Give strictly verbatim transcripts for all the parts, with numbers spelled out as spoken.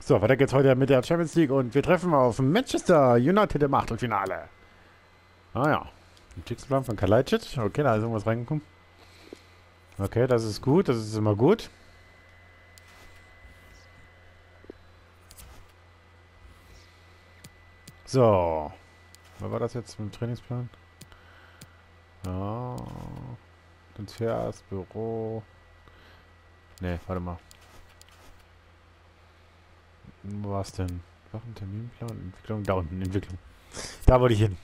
So, weiter geht's heute mit der Champions League und wir treffen auf Manchester United im Achtelfinale. Ah ja. Ein Fixplan von Kalajdzic. Okay, da ist irgendwas reingekommen. Okay, das ist gut, das ist immer gut. So. Was war das jetzt mit dem Trainingsplan? Ja. Transfers, Büro. Ne, warte mal. Wo war's denn? Wachen, Terminplan, Entwicklung, da unten, Entwicklung. Da wollte ich hin.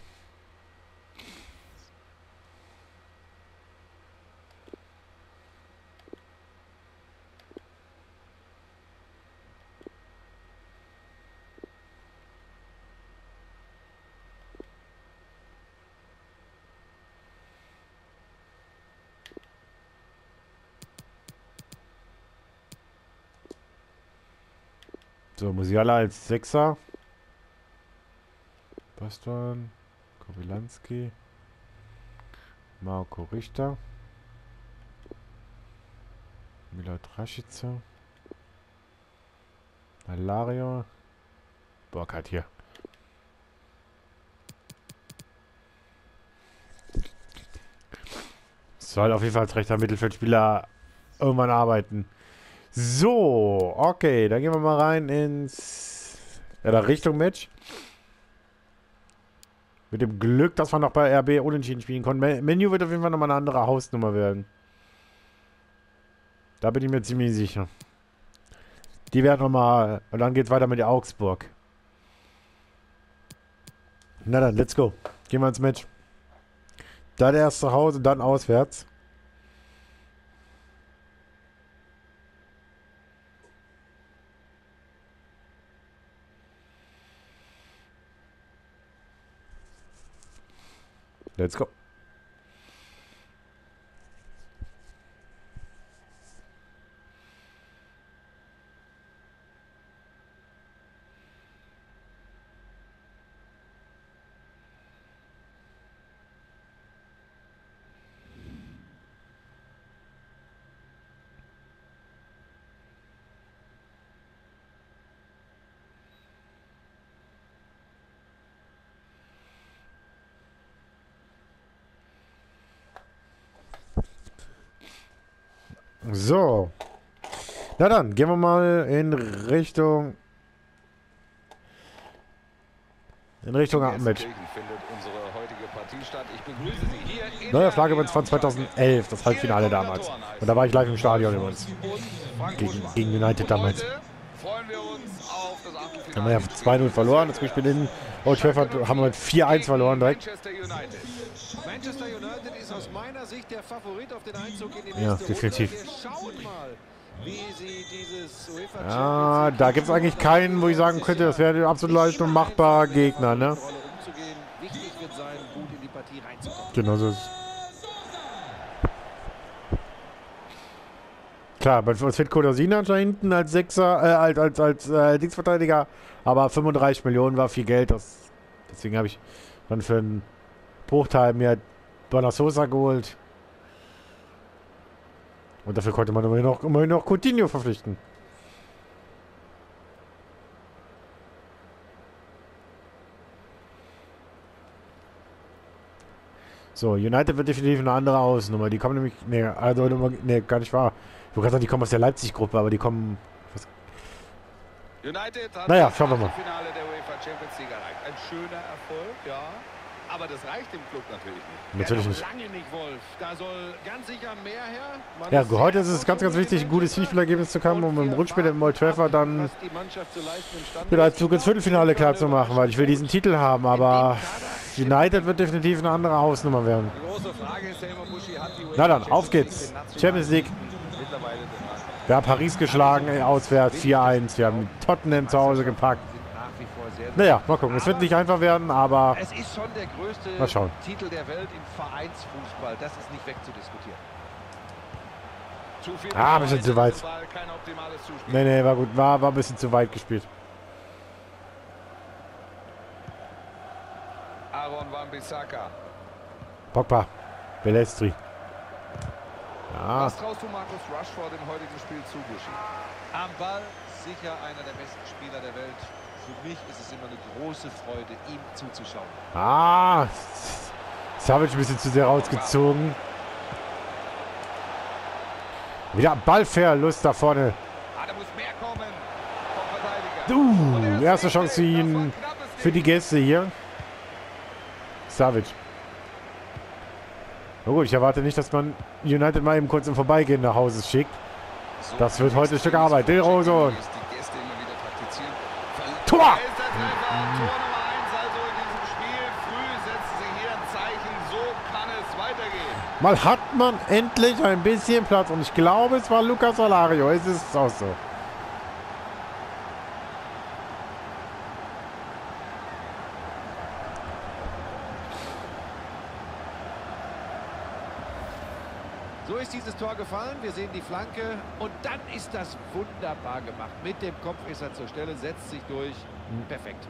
So, Musiala als Sechser. Baston. Kobylanski. Marco Richter. Milot Rashica. Alario. Burkhardt hier. Soll auf jeden Fall als rechter Mittelfeldspieler irgendwann arbeiten. So, okay, dann gehen wir mal rein ins ja, da Richtung Match. Mit dem Glück, dass wir noch bei R B unentschieden spielen konnten. Menu wird auf jeden Fall nochmal eine andere Hausnummer werden. Da bin ich mir ziemlich sicher. Die werden nochmal, und dann geht's weiter mit der Augsburg. Na dann, let's go. Gehen wir ins Match. Dann erst zu Hause, dann auswärts. Let's go. So. Na dann, gehen wir mal in Richtung... In Richtung Abend. Neue Flagge von zweitausendelf, das Halbfinale damals. Und da war ich live im Stadion übrigens. Gegen, gegen United damals. Da haben wir ja zwei null verloren, das gespielt in Old Trafford haben wir mit vier eins verloren direkt. Manchester United ist aus meiner Sicht der Favorit auf den Einzug in die nächste Ja, definitiv. Runde. Wir schauen mal, wie sie dieses UEFA Ja, da gibt es eigentlich keinen, wo ich sagen könnte, das wäre ein absolut leicht und machbarer Gegner, ne? Wichtig wird sein, gut in die Partie reinzukommen. Genau so ist es. Klar, bei uns fehlt Kodasina da hinten als Sechser, äh, als, als, als äh, Dienstverteidiger, aber fünfunddreißig Millionen war viel Geld, das, deswegen habe ich dann für einen Bruchteil mir Bonasosa geholt. Und dafür konnte man immerhin noch, immerhin noch Coutinho verpflichten. So, United wird definitiv eine andere Hausnummer. Die kommen nämlich, nee, also, nee, gar nicht wahr. Ich wollte gerade sagen, die kommen aus der Leipzig-Gruppe, aber die kommen... Was? United hat Naja, schauen wir mal. das Finale der UEFA Champions League erreicht. Ein schöner Erfolg, ja. Aber das reicht dem Club natürlich nicht. Natürlich nicht. Lange nicht, Wolf. Da soll ganz sicher mehr her. Man Ja, heute ist es ganz, ganz wichtig, ein gutes Hinspielergebnis zu haben, um im Rückspiel im Old Trafford dann wieder als Zug ins Viertelfinale klar zu machen, weil ich will diesen Titel haben, aber United wird definitiv eine andere Hausnummer werden. Na dann, auf geht's. Champions League. Wir haben Paris geschlagen, auswärts vier eins. Wir haben Tottenham zu Hause gepackt. Naja, mal gucken. Es wird nicht einfach werden, aber es ist schon der größte mal schauen. Titel der Welt im Vereinsfußball. Das ist nicht wegzudiskutieren. Zu viel Ah, ein bisschen zu weit. kein optimales Zuspiel. Nee, nee, war gut. War, war ein bisschen zu weit gespielt. Aaron Wan-Bissaka. Pogba. Bellestri. Ja. Was traust du Marcus Rashford im heutigen Spiel zu, Buschi? Am Ball sicher einer der besten Spieler der Welt. Für mich ist es immer eine große Freude, ihm zuzuschauen. Ah, das habe ich ein bisschen zu sehr rausgezogen. Wieder Ballverlust da vorne. Ah, da muss mehr kommen vom Verteidiger. Uh, erste Chance für ihn, für die Gäste hier. Savic. Na gut, ich erwarte nicht, dass man United mal eben kurz im Vorbeigehen nach Hause schickt. Das wird heute ein Stück Arbeit. Del Rosso. Tor! Mal hat man endlich ein bisschen Platz. Und ich glaube, es war Lucas Alario. Es ist auch so. So ist dieses Tor gefallen. Wir sehen die Flanke. Und dann ist das wunderbar gemacht. Mit dem Kopf ist er zur Stelle, setzt sich durch. Perfekt.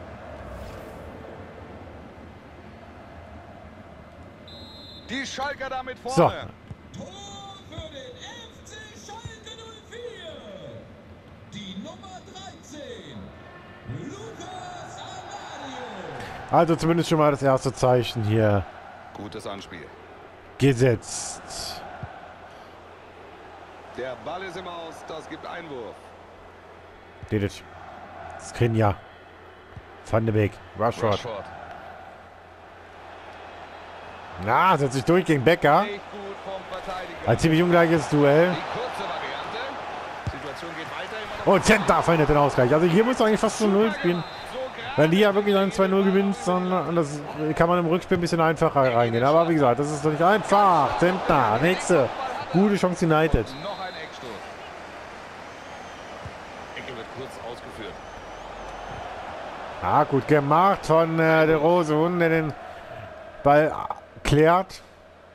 Die Schalker damit vorne. So. Tor für den F C Schalke null vier. Die Nummer dreizehn. Lucas Alario. Also zumindest schon mal das erste Zeichen hier Gutes Anspiel. gesetzt. Der Ball ist im Aus, das gibt Einwurf. Dedic. Skriniar. Van de Beek. Rashford. Rashford. Na, setzt sich durch gegen Becker. Nicht gut vom Verteidiger. Ein ziemlich ungleiches Duell. Die kurze Variante. Situation geht weiter. Immer noch Und Center verhindert den Ausgleich. Also hier muss du eigentlich fast zu null spielen. so gerade. Wenn die ja wirklich ein zwei null gewinnst, dann das kann man im Rückspiel ein bisschen einfacher reingehen. Aber wie gesagt, das ist doch nicht einfach. Zentner, nächste. Gute Chance United. Noch ein Eckstoß. Ecke wird kurz ausgeführt. Ah, gut gemacht von äh, der Rose, der den Ball klärt.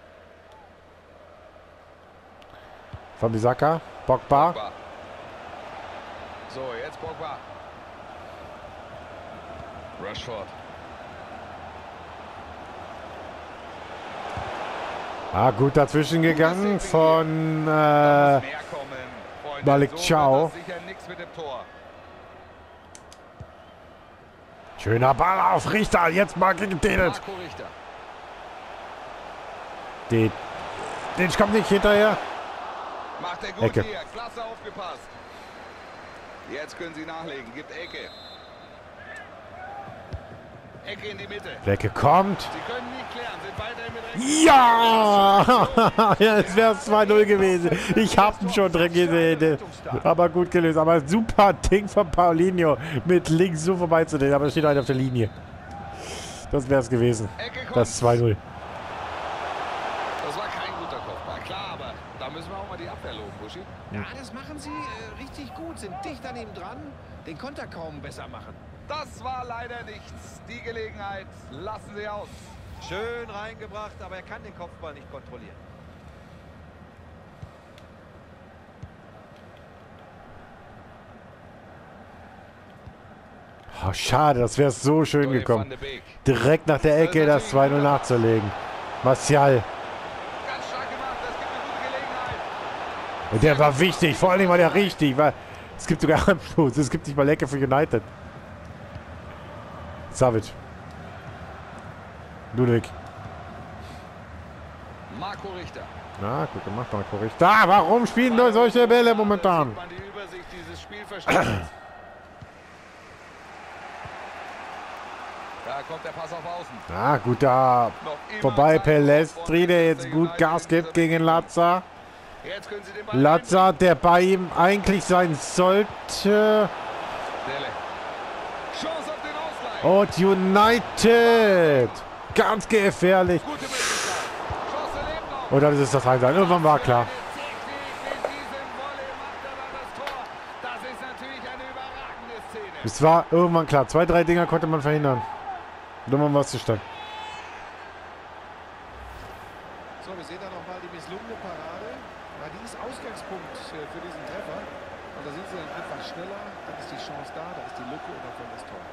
Von Bisaka. Pogba. Pogba. So, jetzt Pogba. Rashford. Ah, gut dazwischen gegangen von Da äh, muss mehr kommen, Freunde. Malik So Ciao. wird das sicher nichts mit dem Tor. schöner Ball auf Richter. Jetzt mal gegen Dedic. Marco Richter. Den Den kommt nicht hinterher. Macht er gut Ecke. hier. Klasse aufgepasst. Jetzt können sie nachlegen. Gibt Ecke. Ecke in die Mitte. Lecke kommt. Sie können nicht klären. Sind weiterhin mit rechts. Ja! Jetzt wäre es zwei null gewesen. Ich habe ihn schon drin gesehen. Aber gut gelöst. Aber super Ding von Paulinho. Mit links so vorbeizudrehen. Aber es steht einer auf der Linie. Das wäre es gewesen. Ecke kommt. Das zwei null. Das war kein guter Kopfball. Klar, aber da müssen wir auch mal die Abwehr loben, Buschi. Ja, das machen sie äh, richtig gut. Sind dicht an ihm dran. Den Konter kaum besser machen. Das war leider nichts. Die Gelegenheit lassen sie aus. Schön reingebracht, aber er kann den Kopfball nicht kontrollieren. Oh, schade, das wäre so schön Donny van gekommen. de Beek. Direkt nach der Ecke das zwei null nachzulegen. Martial. Ganz stark gemacht. Das gibt eine gute Gelegenheit. Und der war wichtig. Vor allen Dingen war der richtig. Weil es gibt sogar Anschluss. Es gibt nicht mal Ecke für United. Savic. Ludwig. Marco Richter. Na, gut gemacht, Marco Richter. Ah, warum spielen nur solche Bälle momentan? Man die Übersicht dieses Spielverständnisses. Da kommt der Pass auf Außen. Ah, gut da. Noch immer Vorbei Zeit Pelestri, der von jetzt gut United. Gas gibt gegen Lazza. Jetzt können sie den Ball Lazza, der bei ihm eigentlich sein sollte. Dele. Chance auf den Ausgleich. Und United. Ganz gefährlich. Gute Möglichkeit. Chance lebt noch. Und dann ist es das eins. Irgendwann war klar. Das ist natürlich eine überragende Szene. Es war irgendwann klar. Zwei, drei Dinger konnte man verhindern. Irgendwann war es zustande. So, wir sehen da nochmal die misslungene Parade. Ja, die ist Ausgangspunkt äh, für diesen Treffer. Und da sind sie dann einfach schneller. Dann ist die Chance da, da ist die Lücke und dann kommt das Tor.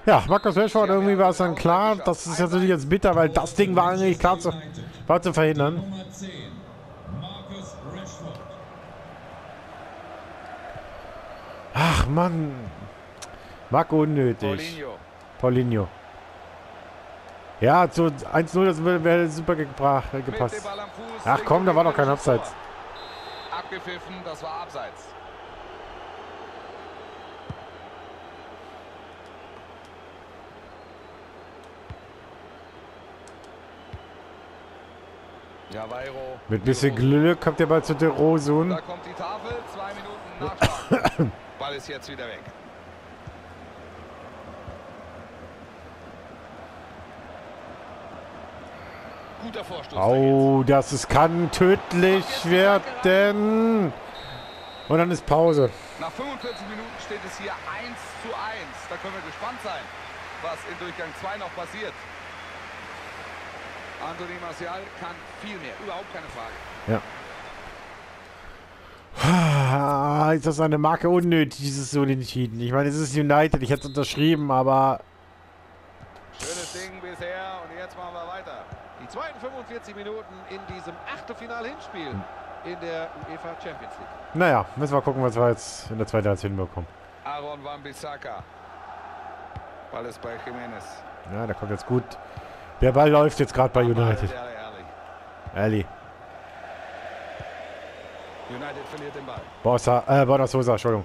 Ja, Marcus Rashford, irgendwie war es dann klar. Das ist natürlich jetzt bitter, weil das Ding war eigentlich klar zu, war zu verhindern. Nummer zehn, Marcus Rashford. Ach, Mann. Marco unnötig. Paulinho. Paulinho. Ja, zu eins null, das wäre wär super gebracht, Mit dem gepasst. Ball am Fuß. Ach komm, da war doch kein Abseits. Abgepfiffen, das war Abseits. Ja, Weiro. Mit bisschen Glück kommt der Ball zu De Rosun. Da kommt die Tafel, zwei Minuten Nachspiel. Ball ist jetzt wieder weg. Guter Vorstoß. Oh, das ist, kann tödlich werden. Und dann ist Pause. Nach fünfundvierzig Minuten steht es hier eins zu eins. Da können wir gespannt sein, was in Durchgang zwei noch passiert. Anthony Martial kann viel mehr, überhaupt keine Frage. Ja. Ah, ist das eine Marke unnötig, dieses Unentschieden? Ich meine, es ist United, ich hätte es unterschrieben, aber... Schönes Ding bisher und jetzt machen wir weiter. Die zweiten fünfundvierzig Minuten in diesem Achtelfinal-Hinspiel in der UEFA Champions League. Naja, müssen wir gucken, was wir jetzt in der zweiten Halbzeit hinbekommen. Aaron Wan-Bissaka. Ball ist bei Jimenez. Ja, der kommt jetzt gut. Der Ball läuft jetzt gerade bei United. Ehrlich. United verliert den Ball. Bossa, äh, Borna Sosa, Entschuldigung.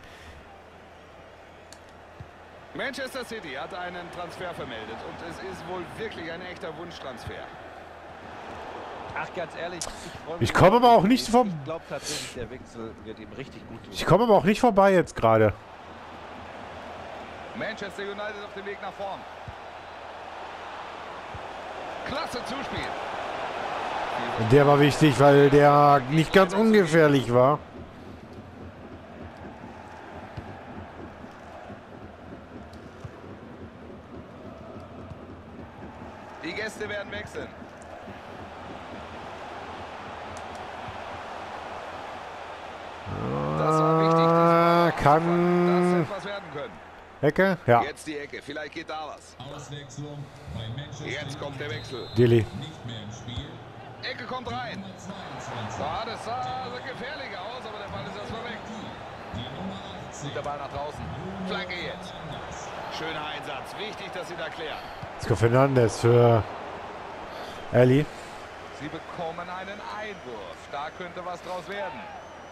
Manchester City hat einen Transfer vermeldet und es ist wohl wirklich ein echter Wunschtransfer. Ach, ganz ehrlich, ich freue mich. Ich komme aber auch nicht vom... Ich glaube tatsächlich, der Wechsel wird ihm richtig gut tun. Ich komme aber auch nicht vorbei jetzt gerade. Manchester United auf dem Weg nach vorn. Klasse Zuspiel. Der war wichtig, weil der nicht ganz ungefährlich war. Die Gäste werden wechseln. Das war wichtig. Ah, Das kann... hätte was werden können. Ecke? Ja. Jetzt die Ecke, vielleicht geht da was. Auswechslung bei Manchester Jetzt kommt der Wechsel. Dilly. nicht mehr im Spiel. Ecke kommt rein. Nummer zweiundzwanzig, Ja, das sah also gefährlich aus, aber der Ball ist erstmal weg. die Nummer achtzehn. Der Ball nach draußen. Flanke jetzt. Schöner Einsatz. Wichtig, dass sie da klären. Jetzt kommt Fernandes für Ali. Sie bekommen einen Einwurf. Da könnte was draus werden.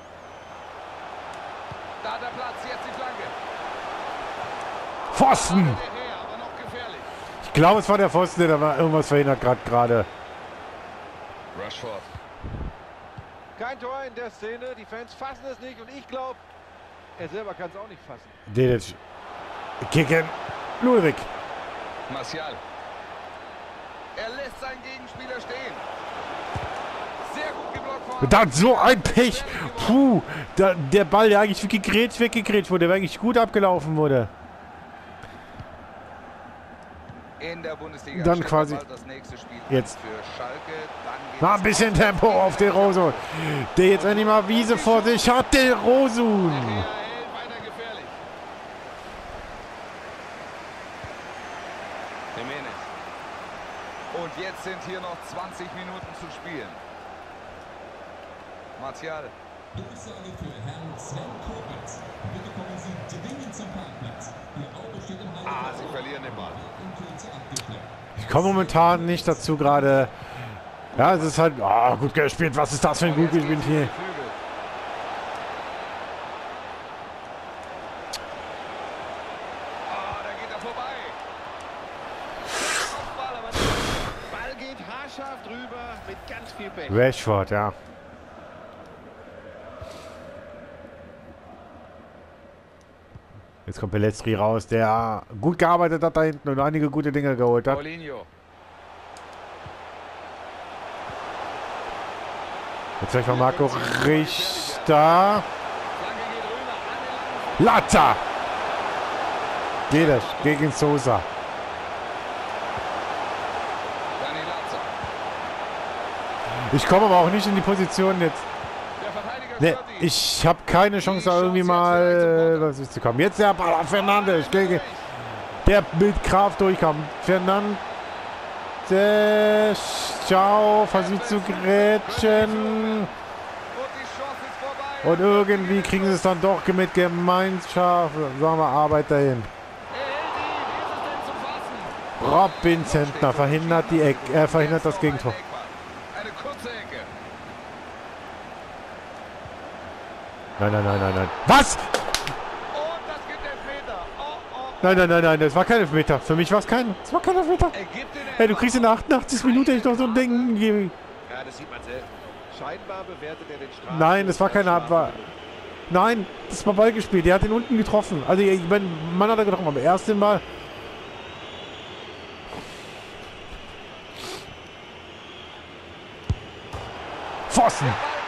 Da der Platz, jetzt die Flanke. Pfosten! Der her, aber noch gefährlich. Ich glaube, es war der Pfosten, der da war irgendwas verhindert gerade gerade. Rashford. Kein Tor in der Szene, die Fans fassen es nicht und ich glaube, er selber kann es auch nicht fassen. Dedic. Kicken. Ludwig. Martial. Er lässt seinen Gegenspieler stehen. Sehr gut geblockt worden. Da hat so ein Pech. Puh. Da, der Ball, der eigentlich weggegrätscht, weggegrätscht wurde, der eigentlich gut abgelaufen wurde. In der Bundesliga Dann steht quasi bald das nächste Spiel jetzt. für Schalke. Dann geht Na, es ein bisschen Tempo auf De Rosun. Der jetzt endlich mal Wiese vor sich hat. De Rosun. Er hält weiter gefährlich. Jimenez. Und jetzt sind hier noch zwanzig Minuten zu spielen. Martial. Durchsage für Herrn Sven Kobitz. Bitte kommen Sie dringend zum Parkplatz. Ihr Auto steht im Ah, Haltepunkt. sie verlieren den Ball. In Kürze abgeschleppt. Ich komme momentan nicht dazu gerade. Ja, es ist halt. Oh, gut gespielt. Was ist das für ein gut gespielt hier? Flügel. Ah, da geht er vorbei. Kopfball, aber nicht. Ball geht haarscharf drüber mit ganz viel Pech. Rashford, ja. Jetzt kommt Pelestri raus, der gut gearbeitet hat da hinten und einige gute Dinge geholt hat. Paulinho. Jetzt vielleicht mal Marco Richter. Flanke geht rüber. An den langen Latta! Geht es gegen Sosa. Dani Latza. Ich komme aber auch nicht in die Position jetzt. Der Verteidiger Ne, stört ihn. ich habe keine Chance da irgendwie mal was ist zu kommen. Jetzt der Ball auf Fernandes gegen der mit Kraft durchkam. Fernandes, Schau, versucht zu grätschen. Und irgendwie kriegen sie es dann doch mit Gemeinschaft, sagen wir, Arbeit dahin. Robin Zentner verhindert die Eck, er äh, verhindert das Gegentor. Eine kurze Ecke. Nein, nein, nein, nein, nein. Was? Und das gibt Elfmeter. Oh, oh. Nein, nein, nein, nein, das war kein Elfmeter. Für mich war es kein, das war kein Elfmeter. Er gibt den Hey, du kriegst in der achtundachtzigsten Minute echt noch so ein Ding gegeben. Ja, das sieht man selten. Scheinbar bewertet er den Strafen. Nein, das war keine Abwehr. Nein, das war Ball gespielt. Der hat den unten getroffen. Also, ich meine, Mann hat er getroffen, aber erst den Ball. Pfosten.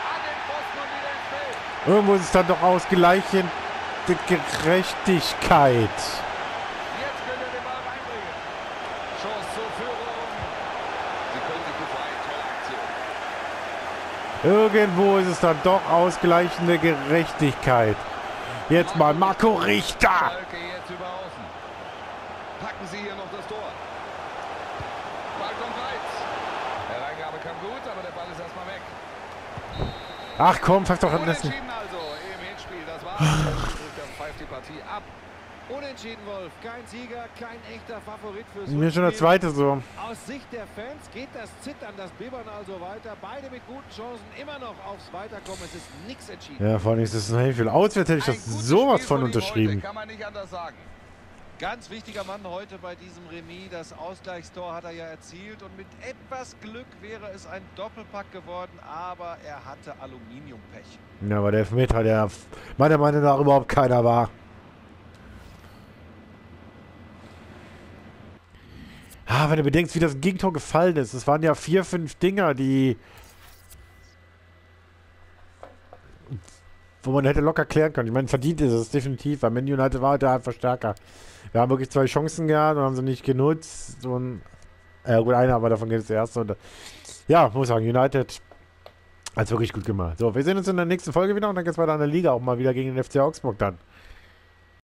Irgendwo ist es dann doch ausgleichende Gerechtigkeit. Jetzt können wir den Ball reinbringen. Chance zur Führung. Sie können sich befreien. Tolle Aktion. Irgendwo ist es dann doch ausgleichende Gerechtigkeit. Jetzt mal Marco Richter. Schalke jetzt über außen. Packen Sie hier noch das Tor. Ball kommt weit. Der Reingabe kam gut, aber der Ball ist erstmal weg. Ach komm, pfeif doch am besten. Unentschieden also im Hinspiel. Das war's. Der Schiedsrichter pfeift die Partie ab. Unentschieden, Wolf. Kein Sieger, kein echter Favorit fürs Mir schon der Rückspiel. zweite so. Aus Sicht der Fans geht das Zittern, das Bibbern also weiter. Beide mit guten Chancen immer noch aufs Weiterkommen. Es ist nichts entschieden. Ja, vor allem ist es ein Heimspiel. Auswärts hätte ich Ein das gutes sowas Spiel von ihm unterschrieben. Heute, kann man nicht anders sagen. Ganz wichtiger Mann heute bei diesem Remis. Das Ausgleichstor hat er ja erzielt. Und mit etwas Glück wäre es ein Doppelpack geworden. Aber er hatte Aluminiumpech. Ja, aber der Elfmeter, der meiner Meinung nach überhaupt keiner war. Ah, wenn du bedenkst, wie das Gegentor gefallen ist. Es waren ja vier, fünf Dinger, die... wo man hätte locker klären können. Ich meine, verdient ist es definitiv, weil Man United war heute einfach stärker. Wir haben wirklich zwei Chancen gehabt und haben sie nicht genutzt. Und, äh, gut, einer, aber davon geht es der erste. Und, ja, muss sagen, United hat es wirklich gut gemacht. So, wir sehen uns in der nächsten Folge wieder und dann geht es weiter an der Liga, auch mal wieder gegen den F C Augsburg dann.